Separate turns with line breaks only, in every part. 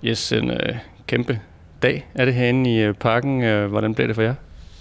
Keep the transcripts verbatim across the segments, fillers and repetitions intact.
Yes, en øh, kæmpe dag er det herinde i øh, parken. Øh, hvordan bliver det for jer?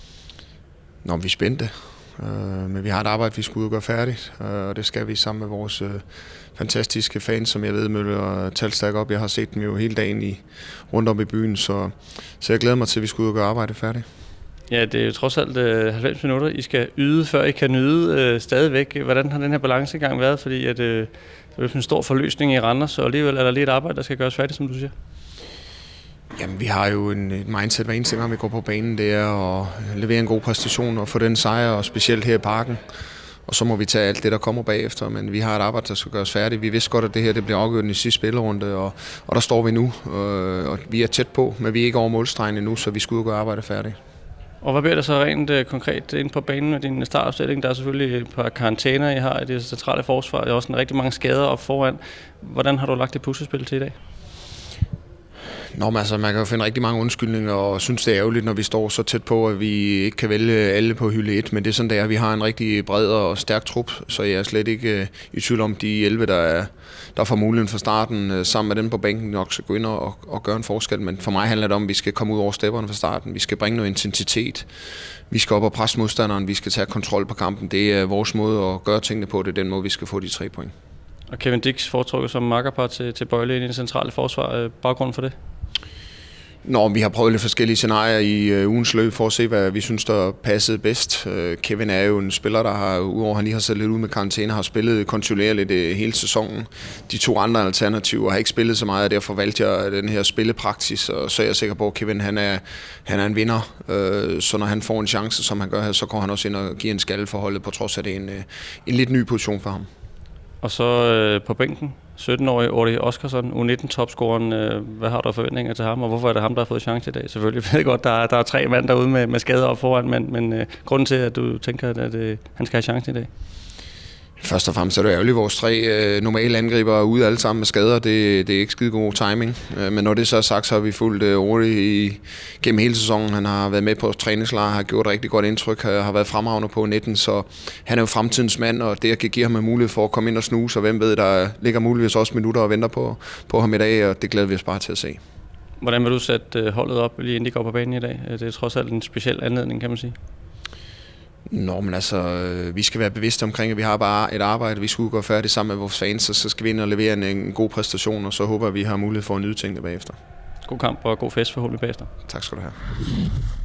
Nå, vi er spændte, øh, men vi har et arbejde, vi skal ud og gøre færdigt, øh, og det skal vi sammen med vores øh, fantastiske fans, som jeg ved møller talstærk op. Jeg har set dem jo hele dagen i, rundt om i byen, så, så jeg glæder mig til, at vi skal ud og gøre arbejdet færdigt.
Ja, det er jo trods alt øh, halvfems minutter, I skal yde, før I kan nyde øh, stadigvæk. Hvordan har den her balancegang været? Fordi at, øh, det er en stor forløsning i Randers, og alligevel er der lige et arbejde, der skal gøres færdigt, som du siger.
Jamen, vi har jo en, et mindset hver eneste gang, vi går på banen, det er at levere en god præstation og få den sejr, og specielt her i parken. Og så må vi tage alt det, der kommer bagefter, men vi har et arbejde, der skal gøres færdigt. Vi vidste godt, at det her det bliver afgjort i den sidste spillerunde, og, og der står vi nu, og, og vi er tæt på, men vi er ikke over målstregen endnu, så vi skal ud og gøre arbejdet færdigt.
Og hvad bliver der så rent uh, konkret inde på banen med din startopstilling? Der er selvfølgelig et par karantæner, I har i det centrale forsvar. Der er også en rigtig mange skader op foran. Hvordan har du lagt det puslespil til i dag?
Nå, men altså, man kan jo finde rigtig mange undskyldninger, og synes, det er ærgerligt, når vi står så tæt på, at vi ikke kan vælge alle på hylde et. Men det er sådan, det er. Vi har en rigtig bred og stærk trup, så jeg er slet ikke uh, i tvivl om, de elleve, der, er, der får muligheden fra starten, uh, sammen med dem på bænken, nok skal gå ind og, og gøre en forskel. Men for mig handler det om, at vi skal komme ud over stepperne fra starten. Vi skal bringe noget intensitet. Vi skal op og presse modstanderen. Vi skal tage kontrol på kampen. Det er vores måde at gøre tingene på. Det er den måde, vi skal få de tre point.
Og Kevin Dix foretrukket som makkerpar til, til Bøjle i det centrale forsvar. Baggrunden for det?
Nå, vi har prøvet lidt forskellige scenarier i uh, ugens løb for at se, hvad vi synes, der passede bedst. Uh, Kevin er jo en spiller, der har, udover han lige har sat lidt ud med karantæne, har spillet kontinuerligt uh, hele sæsonen. De to andre alternativer har ikke spillet så meget, og derfor valgte jeg den her spillepraksis, og så er jeg sikker på, at Kevin han er, han er en vinder. Uh, så når han får en chance, som han gør her, så går han også ind og giver en skalle for holdet, på trods af det er en, uh, en lidt ny position for ham.
Og så øh, på bænken, sytten-årige Ordi Oskarsson, U nitten-topscoren. Øh, hvad har du forventninger til ham, og hvorfor er det ham, der har fået chance i dag? Selvfølgelig ved jeg godt, der er, der er tre mand derude med, med skader op foran, men, men øh, grunden til, at du tænker, at øh, han skal have chance i dag?
Først og fremmest er det ærgerligt, at vores tre øh, normale angriber er ude alle sammen med skader. Det, det er ikke skide god timing. Øh, men når det så er sagt, så har vi fulgt øh, Ordi i, gennem hele sæsonen. Han har været med på træningslejr, har gjort et rigtig godt indtryk, har, har været fremragende på nitten, så han er jo fremtidens mand, og det kan give ham en mulighed for at komme ind og snuse, og hvem ved, der ligger muligvis også minutter og venter på, på ham i dag, og det glæder vi os bare til at se.
Hvordan vil du sætte holdet op, lige inden de går på banen i dag? Det er trods alt en speciel anledning, kan man sige.
Nå, men altså, vi skal være bevidste omkring, at vi har bare et arbejde, vi skal gå færdigt sammen med vores fans, og så skal vi ind og levere en, en god præstation, og så håber jeg, at vi har mulighed for at nyde tingene bagefter.
God kamp og god fest forhåbentlig bagefter.
Tak skal du have.